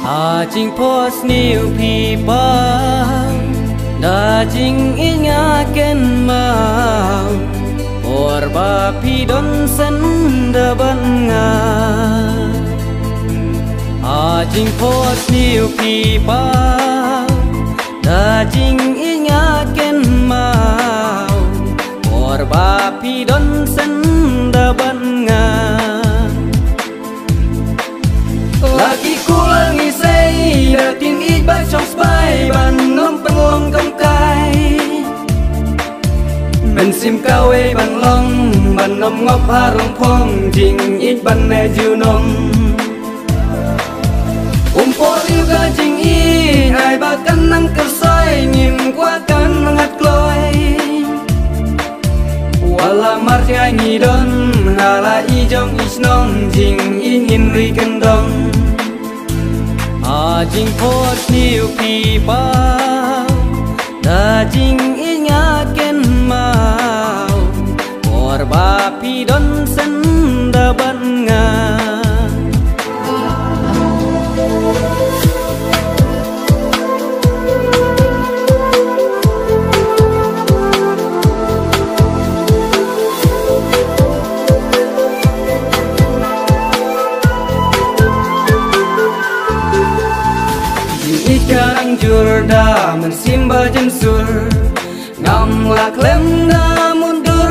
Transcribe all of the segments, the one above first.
Jing pos new people da jing inga ken mau orba pidon sen da banga jing pos new people da jing inga ken mau orba pidon sen da banga lagi kulangi say dating iba trong spy ban ngom pangong công cai men sim cao e ban long ban ngom ngop harong phong jing ít ban ne ju nom por yêu ga jing i ai ba kan nang ker soi nhim qua kan ngat kloi wala mar ja ni don hala i jong is nong jing in in ri kan dong jing pos new people da jing inga ken mau orba pidon sen da banga Ikarang jurda mensimba jensur ngam laklem da mundur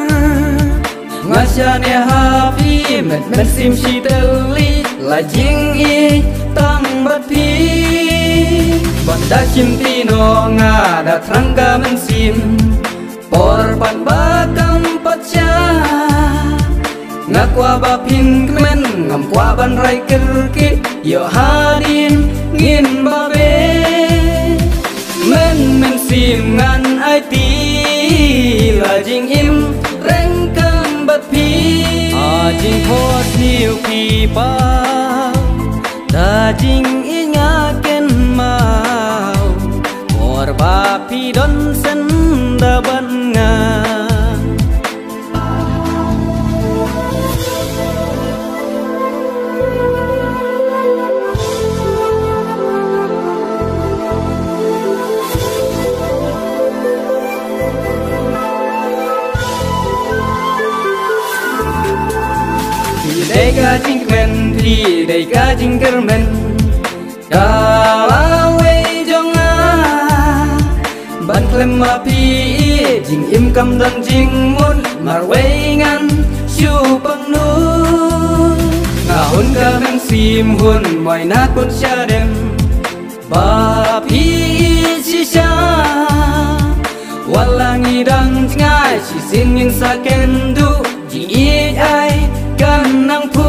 ngasane hafi met sim shiteli la jing i tam bati banda chimtino nga da trangga mensim por pan bakam pacha ngakwa bapin kemen ngam kwa ban rai kerki yo hadin ngin babe men sim ngan ai ti la jing im reng kam bat pi jing pos new people da jing inga ken mau orba pidon sen da banga Dega jing men thi dega jing kermen kalawe jonga ban klem ma pi jing im kam dan jing mun mar wengan shu pang nu nga hun ka men sim hun moi na kun sha dem ba pi si sha walangi dang ngai si sin ning sa ken du jing i ai kan nang phu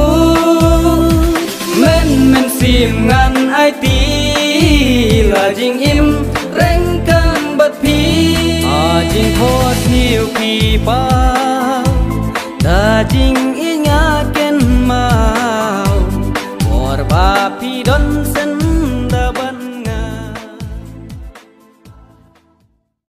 men sim ngan ai ti la jing im reng kan bat pi jing pos new people da jing inga ken mau orba pidon